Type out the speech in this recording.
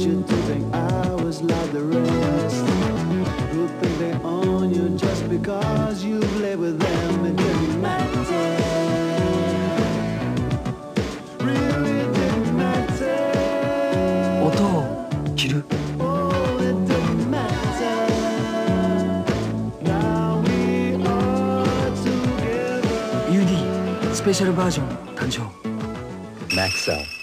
you to think I was like the rest, who think they own you just because you've lived with them. It didn't matter, really it didn't matter. 音を切る。 Oh, it didn't matter. Now we are together. UD スペシャルバージョン誕生。 Maxell